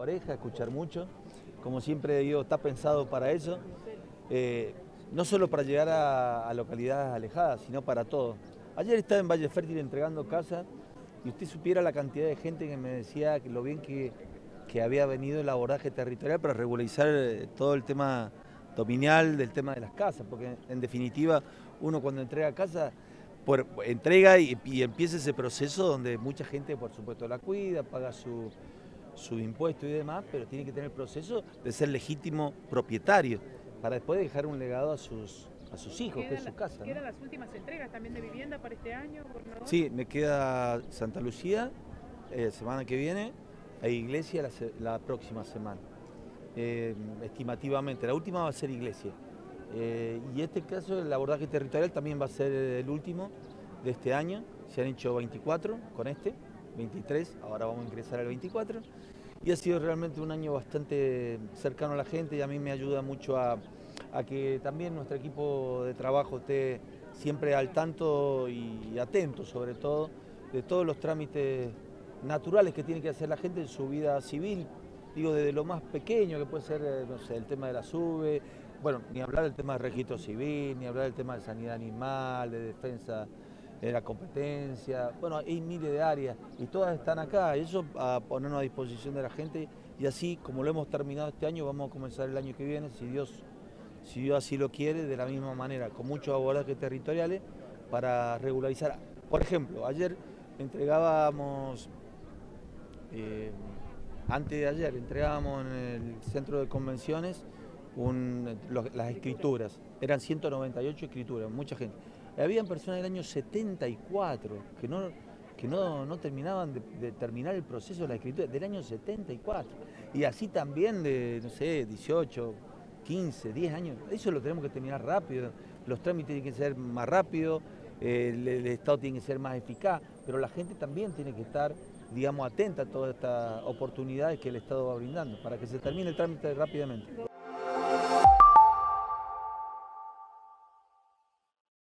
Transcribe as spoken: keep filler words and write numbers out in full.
oreja, escuchar mucho. Como siempre digo, está pensado para eso. Eh, no solo para llegar a, a localidades alejadas, sino para todo. Ayer estaba en Valle Fértil entregando casas y usted supiera la cantidad de gente que me decía que lo bien que, que había venido el abordaje territorial para regularizar todo el tema dominial del tema de las casas, porque en definitiva uno cuando entrega casa, por, entrega y, y empieza ese proceso donde mucha gente por supuesto la cuida, paga su, su impuesto y demás, pero tiene que tener el proceso de ser legítimo propietario para después dejar un legado a sus, a sus hijos, que es su la, casa. ¿Quedan ¿no? las últimas entregas también de vivienda para este año, gobernador? Sí, me queda Santa Lucía, eh, semana que viene, e Iglesia la, la próxima semana. Eh, estimativamente, la última va a ser Iglesia. Eh, y este caso, el abordaje territorial también va a ser el último de este año. Se han hecho veinticuatro con este, veintitrés, ahora vamos a ingresar al veinticuatro. Y ha sido realmente un año bastante cercano a la gente y a mí me ayuda mucho a, a que también nuestro equipo de trabajo esté siempre al tanto y atento sobre todo de todos los trámites naturales que tiene que hacer la gente en su vida civil. Digo, desde lo más pequeño que puede ser, no sé, el tema de la SUBE, bueno, ni hablar del tema del registro civil, ni hablar del tema de sanidad animal, de defensa de la competencia, bueno, hay miles de áreas y todas están acá, eso a ponernos a disposición de la gente y así como lo hemos terminado este año, vamos a comenzar el año que viene, si Dios, si Dios así lo quiere, de la misma manera, con muchos abordajes territoriales para regularizar. Por ejemplo, ayer entregábamos... Eh, Antes de ayer entregábamos en el centro de convenciones un, los, las escrituras, eran ciento noventa y ocho escrituras, mucha gente. Habían personas del año setenta y cuatro que no, que no, no terminaban de, de terminar el proceso de la escritura, del año setenta y cuatro. Y así también de, no sé, dieciocho, quince, diez años. Eso lo tenemos que terminar rápido, los trámites tienen que ser más rápidos, el, el Estado tiene que ser más eficaz, pero la gente también tiene que estar, digamos, atenta a todas estas oportunidades que el Estado va brindando para que se termine el trámite rápidamente.